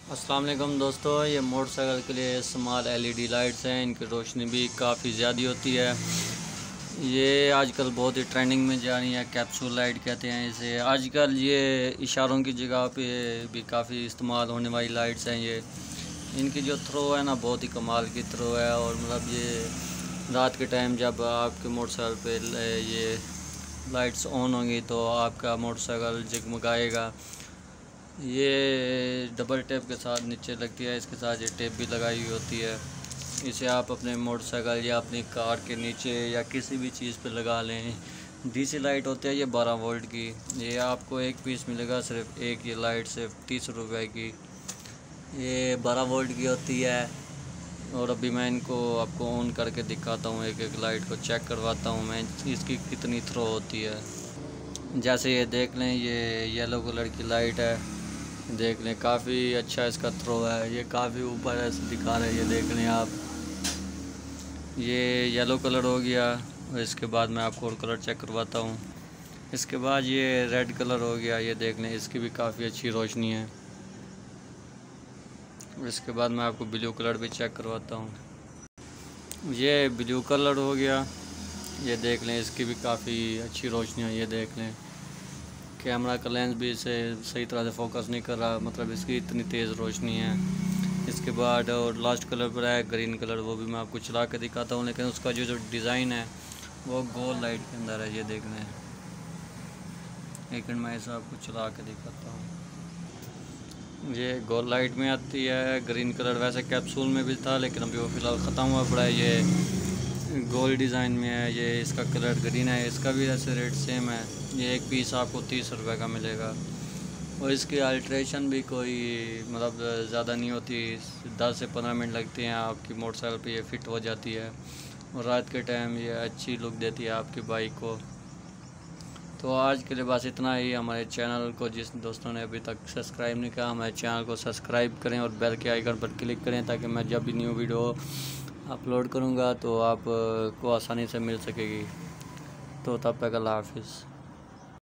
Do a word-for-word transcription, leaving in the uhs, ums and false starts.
अस्सलाम वालेकुम दोस्तों, ये मोटरसाइकिल के लिए स्मॉल एलईडी लाइट्स हैं। इनकी रोशनी भी काफ़ी ज़्यादा होती है। ये आजकल बहुत ही ट्रेंडिंग में जा रही है। कैप्सूल लाइट कहते हैं इसे। आजकल ये इशारों की जगह पे भी काफ़ी इस्तेमाल होने वाली लाइट्स हैं। ये इनकी जो थ्रो है ना, बहुत ही कमाल की थ्रो है। और मतलब ये रात के टाइम जब आपके मोटरसाइकिल पे ये लाइट्स ऑन होंगी तो आपका मोटरसाइकिल जगमगाएगा। ये डबल टेप के साथ नीचे लगती है। इसके साथ ये टेप भी लगाई हुई होती है। इसे आप अपने मोटरसाइकिल या अपनी कार के नीचे या किसी भी चीज़ पे लगा लें। डीसी लाइट होती है ये बारह वोल्ट की। ये आपको एक पीस मिलेगा, सिर्फ एक ये लाइट सिर्फ तीस रुपए की। ये बारह वोल्ट की होती है। और अभी मैं इनको आपको ऑन करके दिखाता हूँ, एक एक लाइट को चेक करवाता हूँ मैं इसकी कितनी थ्रो होती है। जैसे ये देख लें, ये येलो कलर की लाइट है। देख लें, काफ़ी अच्छा इसका थ्रो है। ये काफ़ी ऊपर ऐसे दिखा रहा है। ये देख लें आप, ये येलो कलर हो गया। और इसके बाद मैं आपको और कलर चेक करवाता हूँ। इसके बाद ये रेड कलर हो गया। ये देख लें, इसकी भी काफ़ी अच्छी रोशनी है। इसके बाद मैं आपको ब्लू कलर भी चेक करवाता हूँ। ये ब्लू कलर हो गया। ये देख लें, इसकी भी काफ़ी अच्छी रोशनी है। ये देख लें, कैमरा का लेंस भी इसे सही तरह से फोकस नहीं कर रहा, मतलब इसकी इतनी तेज़ रोशनी है। इसके बाद और लास्ट कलर पर है ग्रीन कलर। वो भी मैं आपको चला के दिखाता हूँ, लेकिन उसका जो जो डिज़ाइन है वो गोल लाइट के अंदर है। ये देखना है, लेकिन मैं इसे आपको चला के दिखाता हूँ। ये गोल लाइट में आती है। ग्रीन कलर वैसे कैप्सूल में भी था, लेकिन अभी वो फ़िलहाल ख़त्म हुआ पड़ा है। ये गोल डिज़ाइन में है। ये इसका कलर ग्रीन है। इसका भी ऐसे रेट सेम है। ये एक पीस आपको तीस रुपए का मिलेगा। और इसकी अल्ट्रेशन भी कोई मतलब ज़्यादा नहीं होती। दस से पंद्रह मिनट लगते हैं, आपकी मोटरसाइकिल पे ये फ़िट हो जाती है। और रात के टाइम ये अच्छी लुक देती है आपकी बाइक को। तो आज के लिए बस इतना ही। हमारे चैनल को जिस दोस्तों ने अभी तक सब्सक्राइब नहीं किया, हमारे चैनल को सब्सक्राइब करें और बेल के आइकन पर क्लिक करें, ताकि मैं जब भी न्यू वीडियो अपलोड करूँगा तो आप को आसानी से मिल सकेगी। तो तब तक अल्लाह हाफिज़।